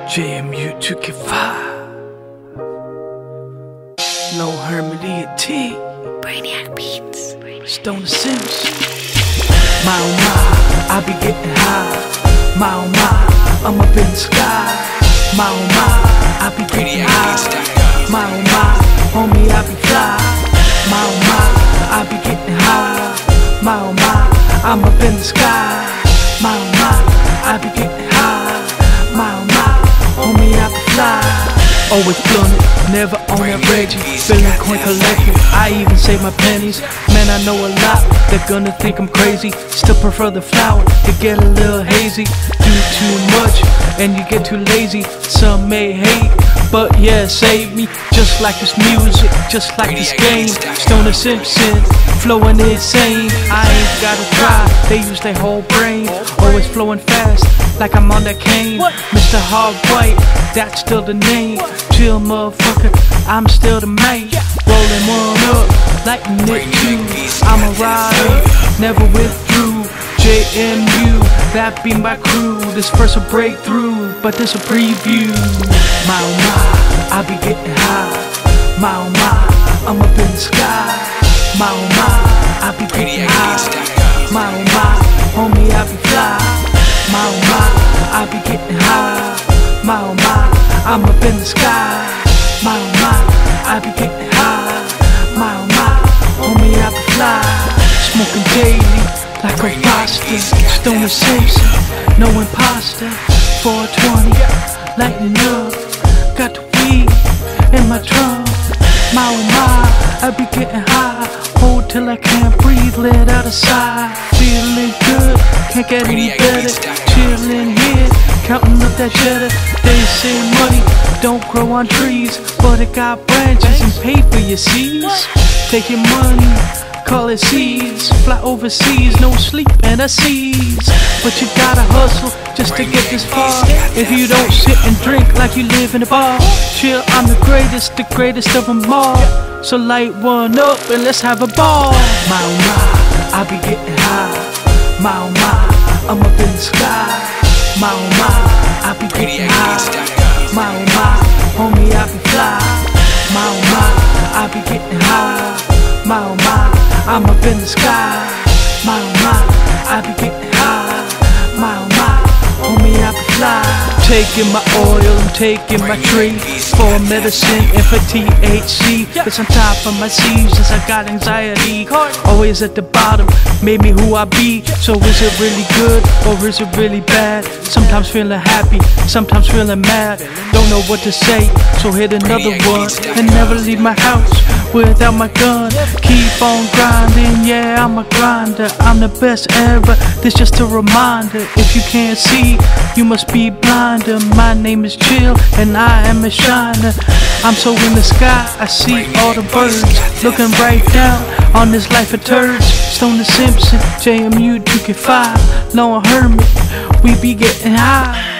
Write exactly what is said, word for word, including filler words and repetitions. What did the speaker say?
J M U two K five, No Hermit E T, Brainiac Beats, Stoner Sims. My oh my, I be getting high. My oh my, I'm up in the sky. My oh my, I be getting high. My oh my, homie, I be fly. My oh my, I be getting high. My oh my, I'm up in the sky. My oh my, I be getting high. My oh my, homie, I be fly. Always blunted, never on that Reggie. Feeling coin collected, I even save my pennies. Man, I know a lot, they're gonna think I'm crazy. Still prefer the flower, to get a little hazy. Do too much, and you get too lazy. Some may hate, but yeah, save me. Just like this music, just like this game. Stoner Simpson, flowing insane. I ain't gotta try, they use their whole brain. Always flowing fast, like I'm on that cane. Mister Hard White, that's still the name. Chill motherfucker, I'm still the man. Rolling one up, like Nick two. I'm a rider, never withdrew. J M U, that be my crew. This first a breakthrough, but this a preview. My oh my, I be getting high. My oh my, I'm up in the sky. My oh my, I be getting high. My oh my, homie, I be fly. My oh my, I be getting high. My oh my, I'm up in the sky. My oh my, I be getting high. My oh my, homie, I be fly. Smoking daily, like a pasta. Stoner Simpson, no imposter. four twenty, lighting up. Got the weed in my trunk. My oh my, I be getting high. Hold till I can't breathe, let out a sigh. Feeling good, can't get any better. Chillin' here, counting up that cheddar. They say money don't grow on trees, but it got branches and paper, you see. Take your money, call it seeds. Fly overseas, no sleep in the seas. But you gotta hustle just to get this far. If you don't sit and drink like you live in a bar. Chill, I'm the greatest, the greatest of them all. So light one up and let's have a ball. My oh my, I be getting high. My oh my, I'm up in the sky. My oh my, I be getting high. My oh my, homie, I be fly. My oh my, I be getting high. My oh my, I'm up in the sky. My oh my, I be getting high. My oh my, homie, I be fly. Taking my oil, I'm taking my tree. For medicine and for T H C. It's on top of my seasons, I got anxiety. Always at the bottom, made me who I be. So is it really good or is it really bad? Sometimes feeling happy, sometimes feeling mad. Don't know what to say, so hit another one. And never leave my house without my gun. Keep on grinding, yeah, I'm a grinder. I'm the best ever, this just a reminder. If you can't see, you must be blinder. My name is Chill, and I am a shiner. I'm so in the sky, I see all the birds. Looking right down on this life of turds. Stoner Simpson, J M U two K five, No Hermit, we be getting high.